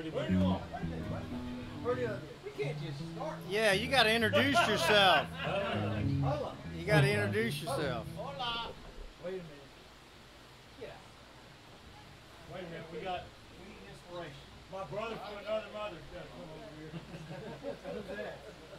Yeah, you got to introduce yourself. You got to introduce yourself. Wait a minute. Yeah. Wait a minute, we need inspiration. My brother from another mother's got to come over here. Who's that?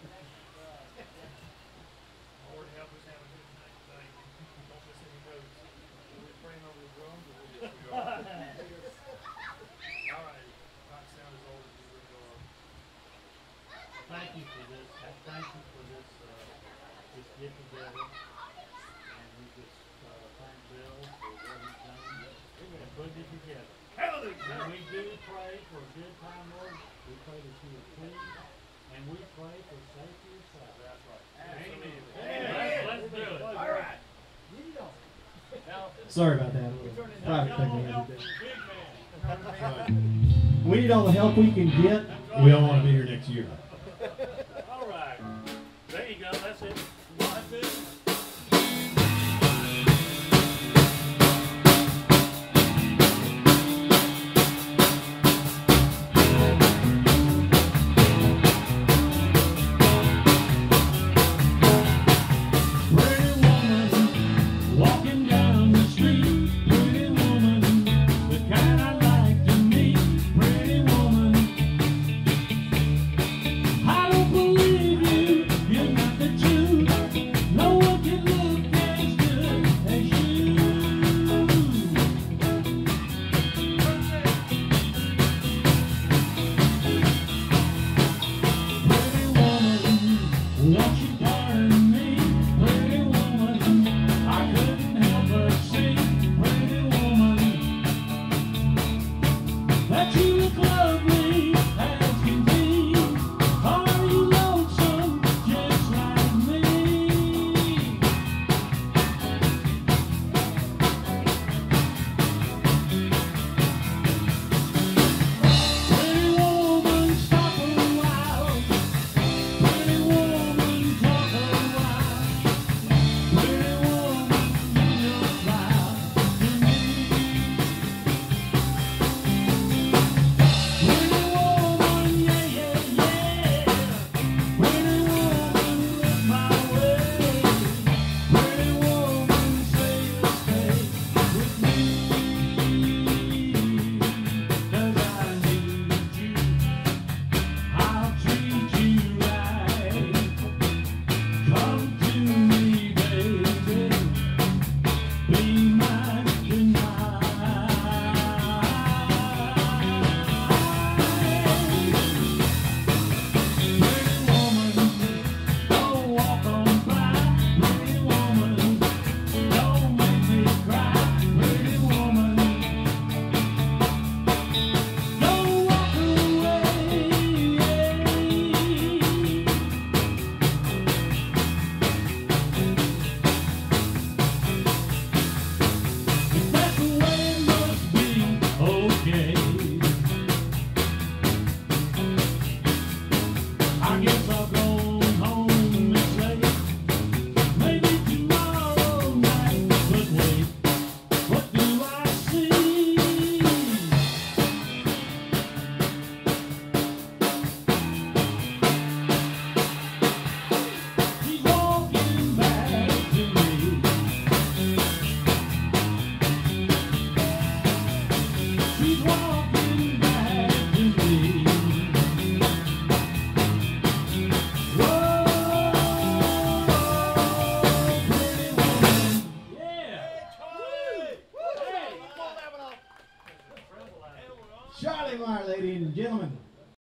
Lord help us have a good night today. Don't miss any notes. We're praying over the drums, or we'll just go. All right. Not sound as old as we really are. Thank you for this. Thank you for this get together. And we just thank Bill for what he's done and putting it together. Hallelujah. And we do pray for a good time, Lord. We pray that you would please, and we pray for safety and sound. That's right. Amen. Amen. Let's do it. All right. Get it on. Sorry about that. Private thing we had to do. Big man. We need all the help we can get. We all want to be here next year. All right. There you go. That's it. That's it. Walking down the street, pretty woman, the kind I like to meet, pretty woman. I don't believe you, you're not the truth. No one can look as good as you. Pretty woman, won't you pardon me, pretty woman. I couldn't help but see, pretty woman, that you look lovely as can be. Are you lonesome just like me? Pretty woman, stop a while. Pretty woman, talk a while. Pretty woman, you look proud to me. Pretty woman, yeah, yeah, yeah. Pretty woman, look my way. Pretty woman, say you'll stay with me. 'Cause I need you, I'll treat you right. Come to me, baby, be mine tonight. Pretty woman, don't walk on by. Pretty woman, don't make me cry. Pretty woman, don't walk away. If that's the way it must be, okay. I guess I'll go home and say, maybe tomorrow night. But wait, what do I see? She's walking back to me. She's walking back to me. Whoa, pretty woman. Yeah. Charlie Meyer, ladies and gentlemen.